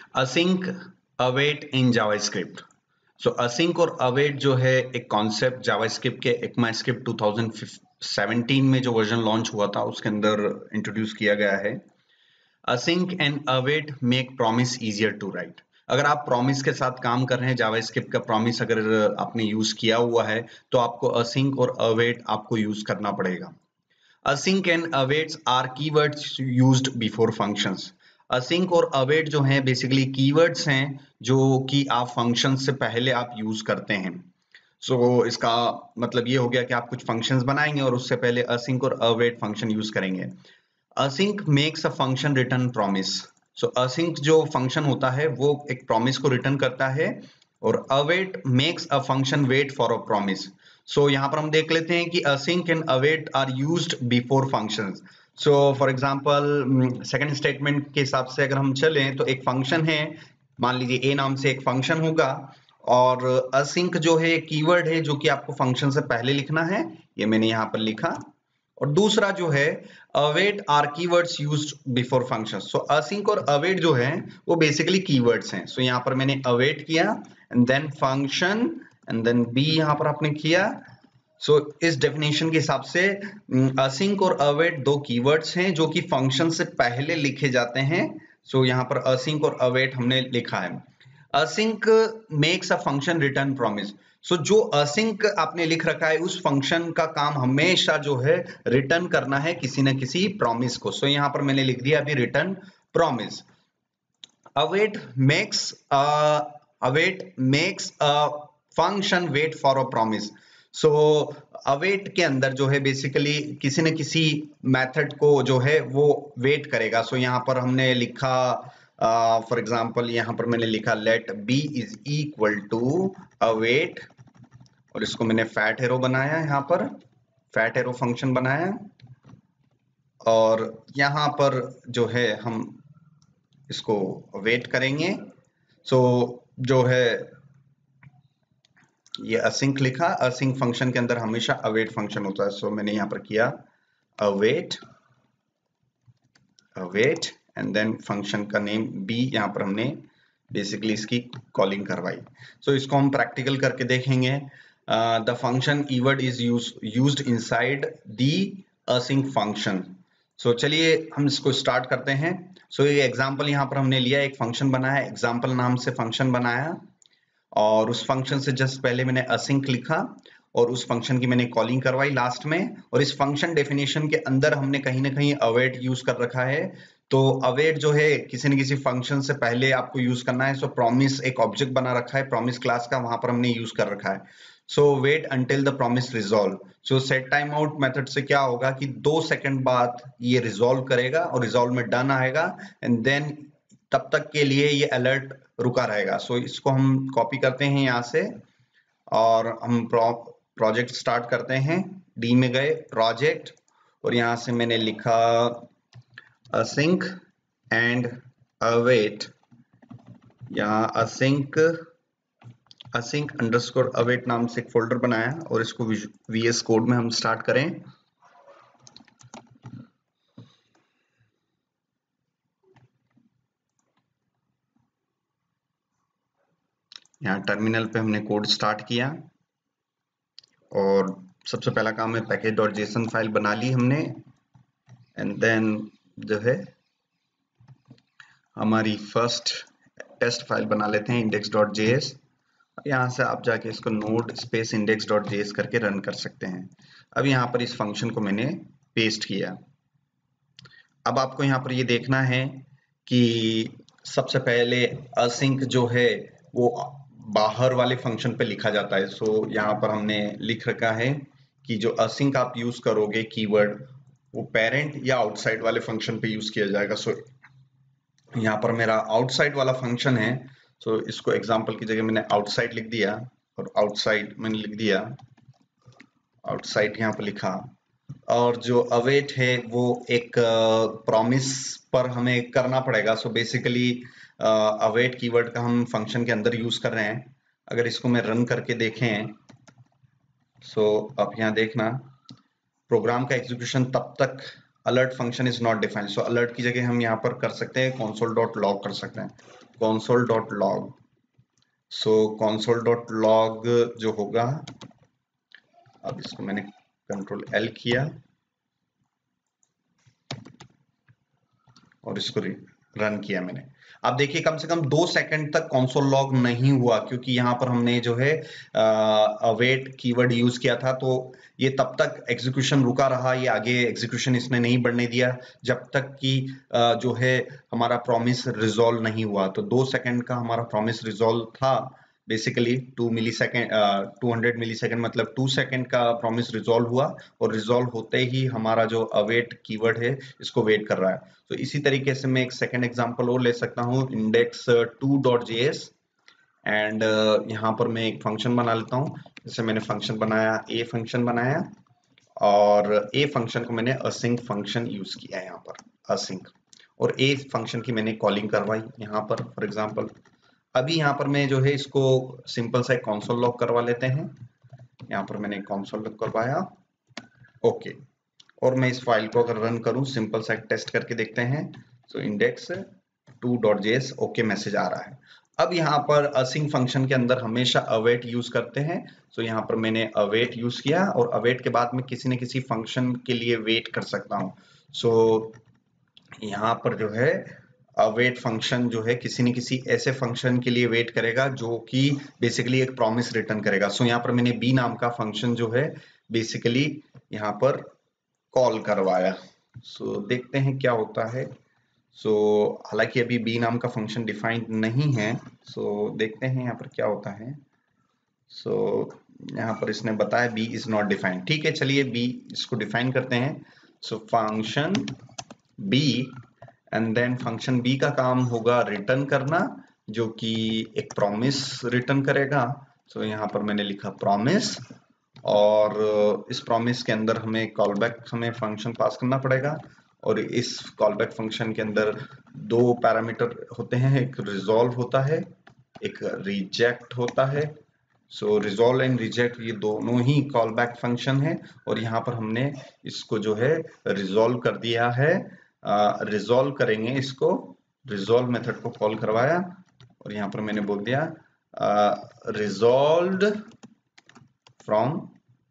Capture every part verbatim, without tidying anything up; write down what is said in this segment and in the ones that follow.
async await in JavaScript. So async और await जो है एक कॉन्सेप्ट जावास्क्रिप्ट के ECMAScript टू थाउजेंड सेवेंटीन में जो वर्जन लॉन्च हुआ था उसके अंदर इंट्रोड्यूस किया गया है। async and await make promise easier to write। अगर आप प्रॉमिस के साथ काम कर रहे हैं, जावास्क्रिप्ट का प्रॉमिस अगर आपने यूज किया हुआ है तो आपको async और await आपको यूज करना पड़ेगा। async and awaits are keywords used before functions। async और await जो हैं बेसिकली कीवर्ड्स हैं जो कि आप फंक्शन से पहले आप यूज करते हैं। सो so, इसका मतलब ये हो गया कि आप कुछ फंक्शंस बनाएंगे और उससे पहले async और await फंक्शन यूज करेंगे। async makes a function return promise। so async जो फंक्शन होता है वो एक प्रॉमिस को रिटर्न करता है और await makes a function wait for a promise। So so, यहाँ पर हम देख लेते हैं कि async and await are used before functions। So for example second statement के हिसाब से अगर हम चलें तो एक फंक्शन है, मान लीजिए a नाम से एक फंक्शन होगा और async जो है कीवर्ड है जो कि आपको फंक्शन से पहले लिखना है, ये मैंने यहाँ पर लिखा। और दूसरा जो है await are keywords used before functions। So async और await जो है वो बेसिकली कीवर्ड्स हैं। सो so, यहाँ पर मैंने await किया and then function and then B यहाँ पर आपने किया। सो so, इस डेफिनेशन के हिसाब से async और await दो कीवर्ड्स हैं जो कि फंक्शन से पहले लिखे जाते हैं। सो so, यहाँ पर async और await हमने लिखा है। async makes a function return promise। So so, जो async आपने लिख रखा है उस फंक्शन का काम हमेशा जो है रिटर्न करना है किसी न किसी प्रॉमिस को। सो so, यहाँ पर मैंने लिख दिया अभी return promise. await makes uh, await makes a function wait for a promise। So await के अंदर जो है बेसिकली किसी न किसी मेथड को जो है वो वेट करेगा। सो so, यहाँ पर हमने लिखा फॉर uh, एग्जाम्पल यहाँ पर मैंने लिखा let B is equal to await और इसको मैंने फैट एरो बनाया, यहाँ पर फैट एरो फंक्शन बनाया और यहाँ पर जो है हम इसको वेट करेंगे। सो so, जो है ये async लिखा, async फंक्शन के अंदर हमेशा await फंक्शन होता है। सो so, मैंने यहाँ पर किया await await and then function का नेम b, यहाँ पर हमने बेसिकली इसकी कॉलिंग करवाई। सो so, इसको हम प्रैक्टिकल करके देखेंगे। The function keyword is used inside the async function. So चलिए हम इसको स्टार्ट करते हैं। सो so, ये एग्जांपल यहाँ पर हमने लिया, एक फंक्शन बनाया, एग्जांपल नाम से फंक्शन बनाया और उस फंक्शन से जस्ट पहले मैंने async लिखा और उस फंक्शन की मैंने कॉलिंग करवाई लास्ट में। और इस फंक्शन डेफिनेशन के अंदर हमने कहीं ना कहीं await यूज कर रखा है। तो await जो है किसी न किसी फंक्शन से पहले आपको यूज करना है। सो प्रॉमिस एक ऑब्जेक्ट बना रखा है प्रॉमिस क्लास का, वहां पर हमने यूज कर रखा है। So wait until the promise resolve. So set time out method से क्या होगा कि दो सेकंड बाद ये रिजॉल्व करेगा और रिजॉल्व में डन आएगा एंड देन तब तक के लिए ये अलर्ट रुका रहेगा। सो so, इसको हम कॉपी करते हैं यहाँ से और हम प्रोजेक्ट स्टार्ट करते हैं। डी में गए प्रोजेक्ट और यहाँ से मैंने लिखा async एंड await, यहाँ async async अंडरस्कोर await नाम से एक फोल्डर बनाया और इसको वीएस कोड में हम स्टार्ट करें। यहाँ टर्मिनल पे हमने कोड स्टार्ट किया और सबसे पहला काम है पैकेज डॉट जेसन फाइल बना ली हमने एंड देन जो है हमारी फर्स्ट टेस्ट फाइल बना लेते हैं इंडेक्स डॉट जेएस। यहाँ से आप जाके इसको node space index dot JS करके रन कर सकते हैं। अब यहाँ पर इस फंक्शन को मैंने पेस्ट किया। अब आपको यहाँ पर ये देखना है कि सबसे पहले async जो है वो बाहर वाले फंक्शन पे लिखा जाता है। सो so, यहाँ पर हमने लिख रखा है कि जो async आप यूज करोगे कीवर्ड वो पेरेंट या आउटसाइड वाले फंक्शन पे यूज किया जाएगा। सो so, यहाँ पर मेरा आउटसाइड वाला फंक्शन है। सो so, इसको एग्जांपल की जगह मैंने आउटसाइड लिख दिया और आउटसाइड मैंने लिख दिया आउटसाइड यहाँ पर लिखा। और जो await है वो एक प्रॉमिस uh, पर हमें करना पड़ेगा। सो बेसिकली await कीवर्ड का हम फंक्शन के अंदर यूज कर रहे हैं। अगर इसको मैं रन करके देखें सो so, आप यहाँ देखना प्रोग्राम का एग्जीक्यूशन तब तक alert function is not defined. So alert की जगह हम यहाँ पर कर सकते हैं console डॉट लॉग कर सकते हैं। console dot log. So console dot log जो होगा, अब इसको मैंने कंट्रोल एल किया और इसको रन किया मैंने। अब देखिए कम से कम दो सेकंड तक console log नहीं हुआ, क्योंकि यहाँ पर हमने जो है अवेट कीवर्ड यूज किया था, तो ये तब तक एग्जीक्यूशन रुका रहा, ये आगे एग्जीक्यूशन इसने नहीं बढ़ने दिया जब तक कि जो है हमारा प्रॉमिस रिजॉल्व नहीं हुआ। तो दो सेकंड का हमारा प्रॉमिस रिजॉल्व था, basically two millisecond two hundred millisecond मतलब टू सेकेंड का प्रॉमिस रिजॉल्व हुआ, और रिजॉल्व होते ही हमारा जो अवेट कीवर्ड है इसको वेट कर रहा है। तो इसी तरीके से मैं एक सेकेंड एग्जांपल और ले सकता हूँ, index two dot JS, and यहाँ पर मैं एक फंक्शन बना लेता हूँ। जैसे मैंने फंक्शन बनाया, ए फंक्शन बनाया, और ए फंक्शन को मैंने असिंक फंक्शन यूज किया है यहाँ पर, असिंक, और ए फंक्शन की मैंने कॉलिंग करवाई यहाँ पर फॉर एग्जांपल। अभी यहाँ पर मैं जो है इसको सिंपल सा एक कंसोल लॉग करवा लेते हैं। यहाँ पर मैंने कंसोल लॉग करवाया, ओके, और मैं इस फाइल को अगर रन करूं, सिंपल सा एक टेस्ट करके देखते हैं। So index two dot JS, okay message आ रहा है। अब यहाँ पर असिंक फंक्शन के अंदर हमेशा अवेट यूज करते हैं। सो यहाँ पर मैंने अवेट यूज किया, और अवेट के बाद में किसी न किसी फंक्शन के लिए वेट कर सकता हूँ। सो यहाँ पर जो है अवेट फंक्शन जो है किसी न किसी ऐसे फंक्शन के लिए वेट करेगा जो कि बेसिकली एक प्रॉमिस रिटर्न करेगा। सो यहाँ पर मैंने बी नाम का फंक्शन जो है बेसिकली यहाँ पर कॉल करवाया। सो देखते हैं क्या होता है। सो हालांकि अभी बी नाम का फंक्शन डिफाइंड नहीं है, सो देखते हैं यहाँ पर क्या होता है। सो यहाँ पर इसने बताया बी इज नॉट डिफाइंड, ठीक है, चलिए बी इसको डिफाइन करते हैं। So function B, and then function B का काम होगा रिटर्न करना, जो कि एक प्रॉमिस रिटर्न करेगा। सो यहाँ पर मैंने लिखा प्रॉमिस, और इस प्रॉमिस के अंदर हमें कॉलबैक हमें फंक्शन पास करना पड़ेगा, और इस कॉलबैक फंक्शन के अंदर दो पैरामीटर होते हैं, एक रिजॉल्व होता है, एक रिजेक्ट होता है। सो रिजॉल्व एंड रिजेक्ट ये दोनों ही कॉलबैक फंक्शन है, और यहाँ पर हमने इसको जो है रिजॉल्व कर दिया है। रिजॉल्व करेंगे इसको, रिजॉल्व मेथड को कॉल करवाया, और यहाँ पर मैंने बोल दिया resolved from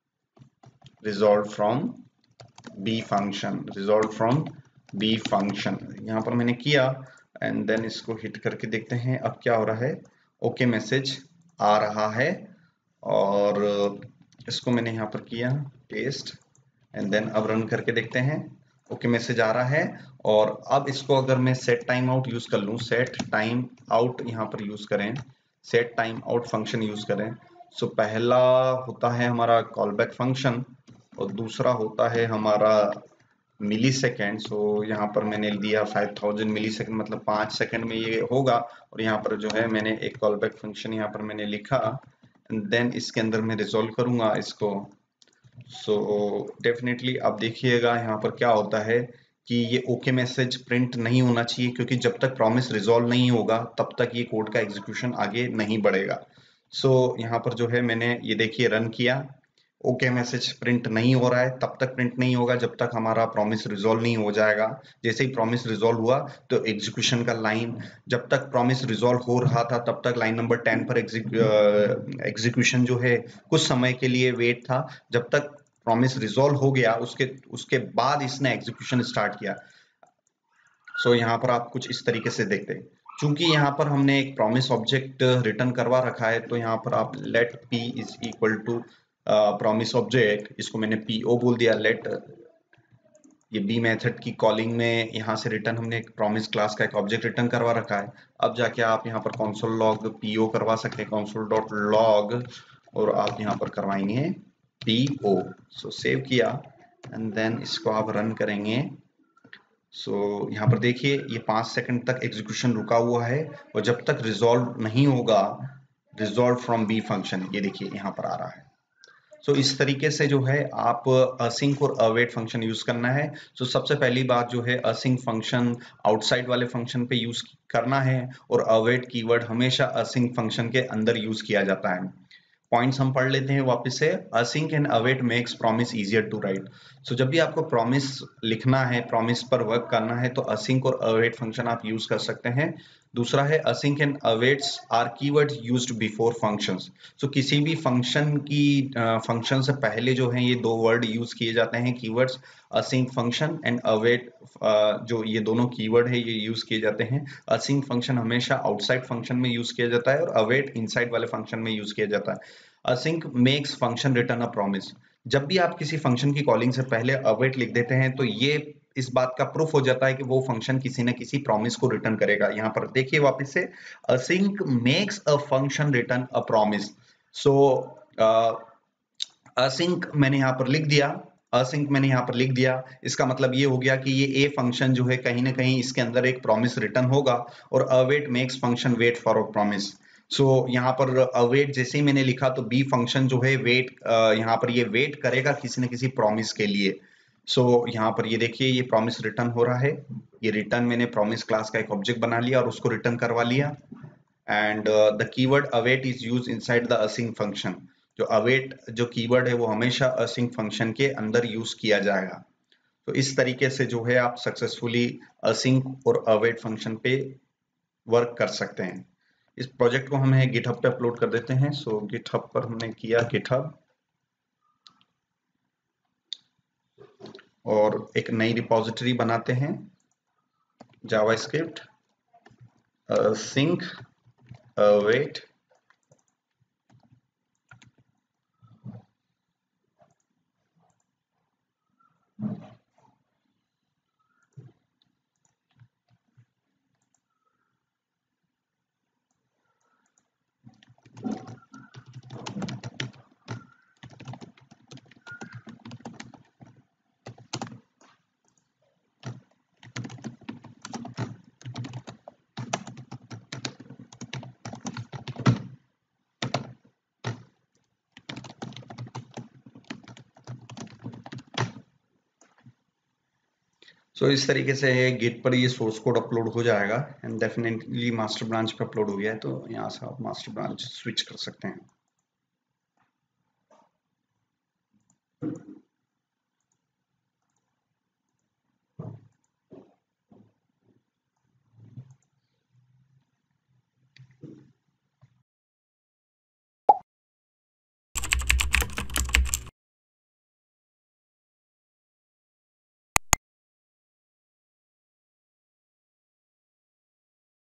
resolve from B function, resolve from B function यहाँ पर मैंने किया, एंड देन इसको हिट करके देखते हैं अब क्या हो रहा है। ओके मैसेज आ रहा है, और इसको मैंने यहाँ पर किया पेस्ट, एंड देन अब रन करके देखते हैं। ओके मैसेज आ रहा है, और अब इसको अगर मैं सेट टाइम आउट यूज कर लूँ, सेट टाइम आउट यहाँ पर यूज करें, set time out function use करें। सो so, पहला होता है हमारा कॉलबैक फंक्शन, और दूसरा होता है हमारा मिली सेकेंड। सो यहाँ पर मैंने दिया फाइव थाउजेंड मिली सेकेंड, मतलब पाँच सेकेंड में ये होगा, और यहाँ पर जो है मैंने एक कॉलबैक फंक्शन यहाँ पर मैंने लिखा, एंड देन इसके अंदर मैं रिजॉल्व करूंगा इसको। सो so, डेफिनेटली अब देखिएगा यहाँ पर क्या होता है कि ये ओके मैसेज प्रिंट नहीं होना चाहिए, क्योंकि जब तक प्रॉमिस रिजॉल्व नहीं होगा तब तक ये कोड का एग्जीक्यूशन आगे नहीं बढ़ेगा। सो so, यहाँ पर जो है मैंने ये देखिए रन किया, ओके मैसेज प्रिंट नहीं हो रहा है, तब तक प्रिंट नहीं होगा जब तक हमारा प्रॉमिस रिजॉल्व नहीं हो जाएगा। जैसे ही प्रॉमिस रिजॉल्व हुआ तो एग्जीक्यूशन का लाइन, जब तक प्रॉमिस रिजॉल्व हो रहा था तब तक लाइन नंबर टेन पर एग्जीक्यूशन जो है कुछ समय के लिए वेट था, जब तक प्रॉमिस रिजॉल्व हो गया उसके उसके बाद इसने एग्जीक्यूशन स्टार्ट किया। सो so, यहाँ पर आप कुछ इस तरीके से देखते हैं, चूंकि यहाँ पर हमने एक प्रॉमिस ऑब्जेक्ट रिटर्न करवा रखा है, तो यहाँ पर आप let p is equal to promise object, इसको मैंने पीओ बोल दिया, लेट ये बी मेथड की कॉलिंग में यहाँ से रिटर्न हमने एक प्रॉमिस क्लास का एक ऑब्जेक्ट रिटर्न करवा रखा है। अब जाके आप यहाँ पर कंसोल लॉग पीओ करवा सकते हैं, कंसोल डॉट लॉग, और आप यहाँ पर करवाएंगे पीओ। सो सेव किया, एंड देन इसको आप रन करेंगे। सो so, यहाँ पर देखिए ये पांच सेकंड तक एग्जीक्यूशन रुका हुआ है, और जब तक रिजॉल्व नहीं होगा रिजॉल्व फ्रॉम बी फंक्शन, ये देखिए यहाँ पर आ रहा है। सो so, इस तरीके से जो है आप असिंक और अवेट फंक्शन यूज करना है। सो so, सबसे पहली बात जो है असिंक फंक्शन आउटसाइड वाले फंक्शन पे यूज करना है, और अवेट कीवर्ड हमेशा असिंक फंक्शन के अंदर यूज किया जाता है। पॉइंट्स हम पढ़ लेते हैं वापस से। Async and await makes promise easier to write. So जब भी आपको प्रॉमिस लिखना है, प्रॉमिस पर वर्क करना है, तो असिंक और अवेट फंक्शन आप यूज कर सकते हैं। दूसरा है async and awaits are keywords used before functions. So किसी भी फंक्शन की फंक्शन uh, से पहले जो है ये दो वर्ड यूज किए जाते हैं keywords, async function and await. uh, जो ये दोनों कीवर्ड है ये यूज किए जाते हैं. async फंक्शन हमेशा आउटसाइड फंक्शन में यूज किया जाता है और await इनसाइड वाले फंक्शन में यूज किया जाता है. async makes function return a promise. जब भी आप किसी फंक्शन की कॉलिंग से पहले await लिख देते हैं तो ये इस बात का प्रूफ हो जाता है कि वो फंक्शन किसी न किसी प्रॉमिस को रिटर्न करेगा. यहाँ पर देखिए वापस से, async makes a function return a promise. so uh, async मैंने यहाँ पर लिख दिया, async मैंने यहाँ पर लिख दिया, इसका मतलब ये हो गया कि ये a फंक्शन जो है कहीं ना कहीं इसके अंदर एक प्रॉमिस रिटर्न होगा और await makes function wait for a promise. So so, यहाँ पर await जैसे ही मैंने लिखा तो b फंक्शन जो है वेट, यहाँ पर ये वेट करेगा किसी न किसी प्रॉमिस के लिए. सो so, यहाँ पर ये देखिए ये प्रॉमिस रिटर्न हो रहा है. ये रिटर्न मैंने प्रॉमिस क्लास का एक ऑब्जेक्ट बना लिया और उसको रिटर्न करवा लिया. And the keyword await is use inside the async function. जो await जो कीवर्ड है वो हमेशा async फंक्शन के अंदर यूज किया जाएगा. तो इस तरीके से जो है आप सक्सेसफुली async और await फंक्शन पे वर्क कर सकते हैं. इस प्रोजेक्ट को हम है गिटहब पे अपलोड कर देते हैं. सो so, गिटहब पर हमने किया गिटहब और एक नई रिपोजिटरी बनाते हैं, JavaScript async await so so, इस तरीके से गिट पर ये सोर्स कोड अपलोड हो जाएगा एंड डेफिनेटली मास्टर ब्रांच पे अपलोड हो गया है. तो यहाँ से आप मास्टर ब्रांच स्विच कर सकते हैं.